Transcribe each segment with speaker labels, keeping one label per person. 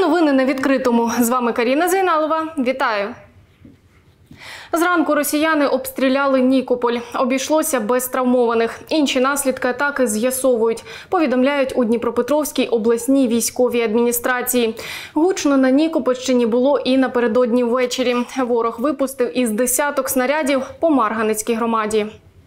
Speaker 1: Новини на відкритому. З вами Каріна Зайналова. Вітаю! Зранку росіяни обстріляли Нікополь. Обійшлося без травмованих. Інші наслідки атаки з'ясовують. Повідомляють у Дніпропетровській обласній військовій адміністрації. Гучно на Нікопольщині було і напередодні ввечері. Ворог випустив із десяток снарядів по Марганецькій громаді.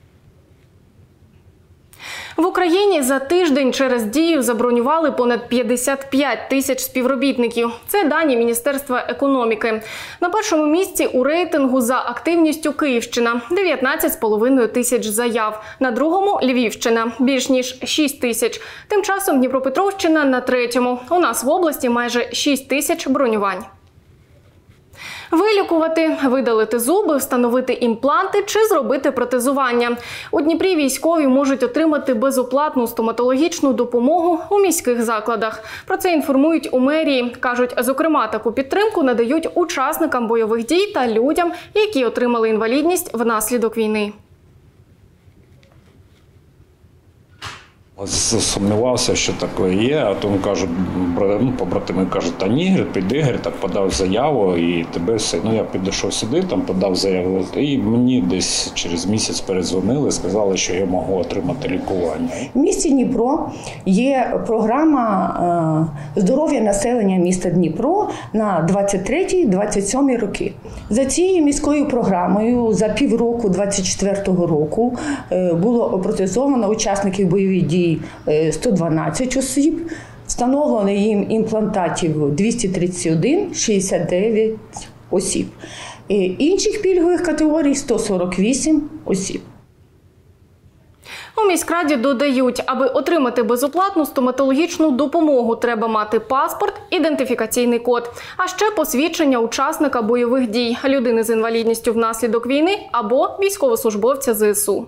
Speaker 1: В Україні за тиждень через Дію забронювали понад 55 тисяч співробітників. Це дані Міністерства економіки. На першому місці у рейтингу за активністю Київщина – 19,5 тисяч заяв. На другому – Львівщина – більш ніж 6 тисяч. Тим часом Дніпропетровщина на третьому. У нас в області майже 6 тисяч бронювань. Вилікувати, видалити зуби, встановити імпланти чи зробити протезування. У Дніпрі військові можуть отримати безоплатну стоматологічну допомогу у міських закладах. Про це інформують у мерії. Кажуть, зокрема, таку підтримку надають учасникам бойових дій та людям, які отримали інвалідність внаслідок війни.
Speaker 2: Сумнівався, що таке є, а тому кажуть, побратими кажуть, та ні, піди, так подав заяву і тебе все. Я підійшов сюди, там подав заяву і мені десь через місяць передзвонили, сказали, що я можу отримати лікування.
Speaker 3: В місті Дніпро є програма здоров'я населення міста Дніпро на 23-27 роки. За цією міською програмою за півроку 24-го року було опротезовано учасників бойових дій 112 осіб, встановлено їм імплантатів 231, 69 осіб. Інших пільгових категорій – 148 осіб.
Speaker 1: У міськраді додають, аби отримати безоплатну стоматологічну допомогу, треба мати паспорт, ідентифікаційний код, а ще посвідчення учасника бойових дій, людини з інвалідністю внаслідок війни або військовослужбовця ЗСУ.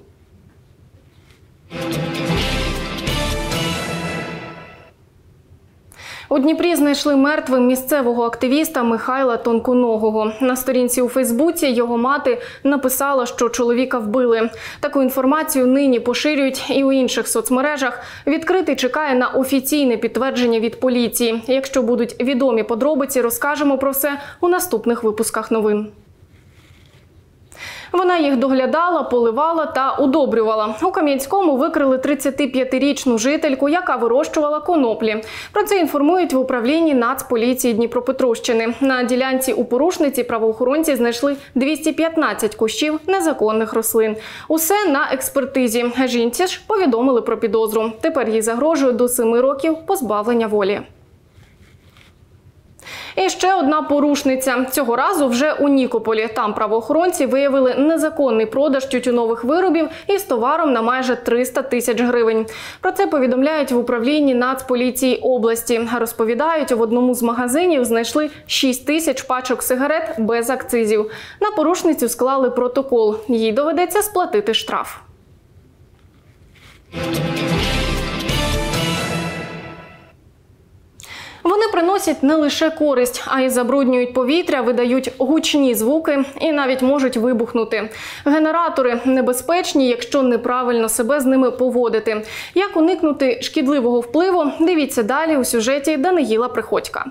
Speaker 1: У Дніпрі знайшли мертвим місцевого активіста Михайла Тонконогого. На сторінці у Фейсбуці його мати написала, що чоловіка вбили. Таку інформацію нині поширюють і у інших соцмережах. Відкритий чекає на офіційне підтвердження від поліції. Якщо будуть відомі подробиці, розкажемо про все у наступних випусках новин. Вона їх доглядала, поливала та удобрювала. У Кам'янському викрили 35-річну жительку, яка вирощувала коноплі. Про це інформують в управлінні Нацполіції Дніпропетровщини. На ділянці у порушниці правоохоронці знайшли 215 кущів незаконних рослин. Усе на експертизі. Жінці ж повідомили про підозру. Тепер їй загрожує до 7 років позбавлення волі. І ще одна порушниця. Цього разу вже у Нікополі. Там правоохоронці виявили незаконний продаж тютюнових виробів із товаром на майже 300 тисяч гривень. Про це повідомляють в управлінні Нацполіції області. Розповідають, в одному з магазинів знайшли 6 тисяч пачок сигарет без акцизів. На порушницю склали протокол. Їй доведеться сплатити штраф. Вони приносять не лише користь, а й забруднюють повітря, видають гучні звуки і навіть можуть вибухнути. Генератори небезпечні, якщо неправильно себе з ними поводити. Як уникнути шкідливого впливу, дивіться далі у сюжеті Даниїла Приходька.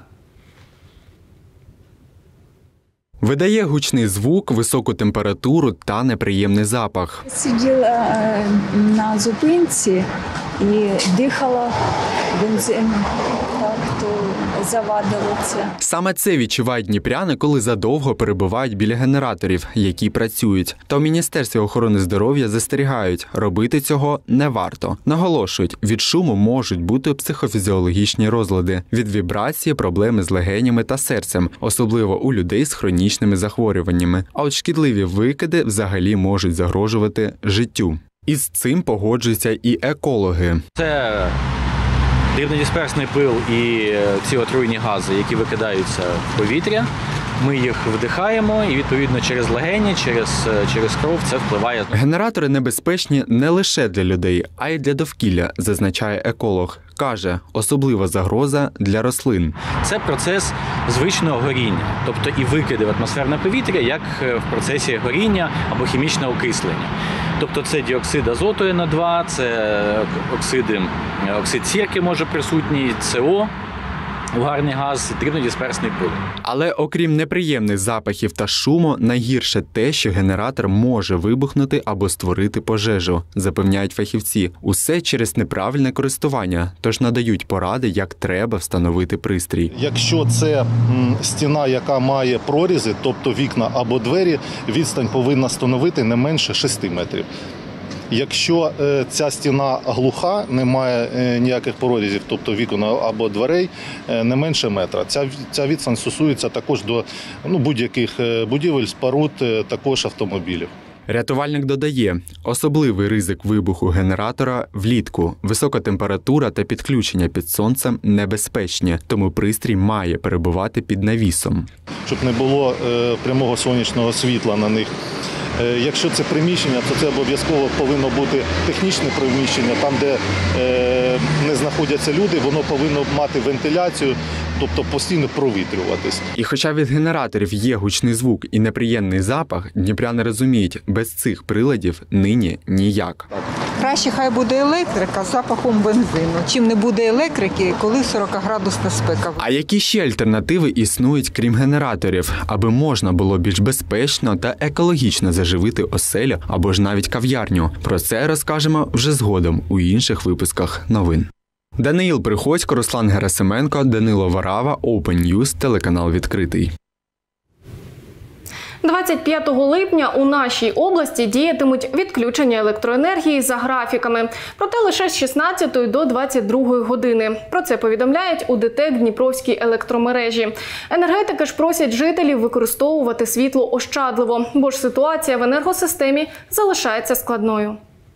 Speaker 4: Видає гучний звук, високу температуру та неприємний запах.
Speaker 5: Сиділа на зупинці і дихала бензин, так то завадило це.
Speaker 4: Саме це відчувають дніпряни, коли задовго перебувають біля генераторів, які працюють. Та у Міністерстві охорони здоров'я застерігають, робити цього не варто. Наголошують, від шуму можуть бути психофізіологічні розлади, від вібрації проблеми з легенями та серцем, особливо у людей з хронічними захворюваннями. А от шкідливі викиди взагалі можуть загрожувати життю. Із цим погоджуються і екологи.
Speaker 6: Це дрібнодисперсний пил і ці отруйні гази, які викидаються в повітря. Ми їх вдихаємо і, відповідно, через легені, через кров це впливає.
Speaker 4: Генератори небезпечні не лише для людей, а й для довкілля, зазначає еколог. Каже, особлива загроза для рослин.
Speaker 6: Це процес звичного горіння, тобто і викиди в атмосферне повітря, як в процесі горіння або хімічного окислення. Тобто це діоксид азоту N2, це оксид сірки може присутній, СО. угарний газ, дрібнодисперсний пил.
Speaker 4: Але окрім неприємних запахів та шуму, найгірше те, що генератор може вибухнути або створити пожежу, запевняють фахівці. Усе через неправильне користування, тож надають поради, як треба встановити пристрій.
Speaker 7: Якщо це стіна, яка має прорізи, тобто вікна або двері, відстань повинна становити не менше 6 метрів. Якщо ця стіна глуха, не має ніяких прорізів, тобто вікон або дверей, не менше метра. Ця відстань стосується також до будь-яких будівель, споруд, також автомобілів.
Speaker 4: Рятувальник додає, особливий ризик вибуху генератора влітку. Висока температура та підключення під сонцем небезпечні, тому пристрій має перебувати під навісом.
Speaker 7: Щоб не було прямого сонячного світла на них. Якщо це приміщення, то це обов'язково повинно бути технічне приміщення, там, де не знаходяться люди, воно повинно мати вентиляцію, тобто постійно провітрюватись.
Speaker 4: І хоча від генераторів є гучний звук і неприємний запах, дніпряни розуміють, без цих приладів нині ніяк.
Speaker 8: Краще хай буде електрика з запахом бензину, чим не буде електрики, коли 40-градусна спека.
Speaker 4: А які ще альтернативи існують, крім генераторів, аби можна було більш безпечно та екологічно заживити оселю або ж навіть кав'ярню? Про це розкажемо вже згодом у інших випусках новин. Даниїл Приходько, Руслан Герасименко, Данило Варава, Open News, телеканал «Відкритий».
Speaker 1: 25 липня у нашій області діятимуть відключення електроенергії за графіками, проте лише з 16 до 22 години. Про це повідомляють у ДТЕК Дніпровській електромережі. Енергетики ж просять жителів використовувати світло ощадливо, бо ж ситуація в енергосистемі залишається складною.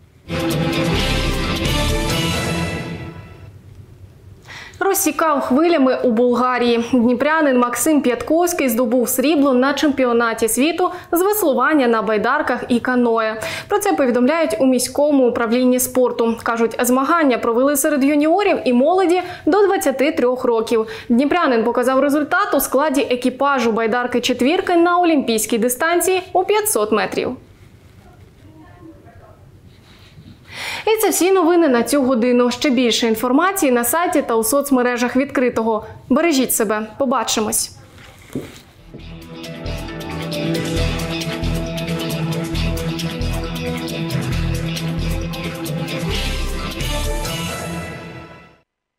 Speaker 1: Розсікав хвилями у Болгарії. Дніпрянин Максим П'ятковський здобув срібло на чемпіонаті світу з веслування на байдарках і каное. Про це повідомляють у міському управлінні спорту. Кажуть, змагання провели серед юніорів і молоді до 23 років. Дніпрянин показав результат у складі екіпажу байдарки-четвірки на олімпійській дистанції у 500 метрів. І це всі новини на цю годину. Ще більше інформації на сайті та у соцмережах відкритого. Бережіть себе. Побачимось.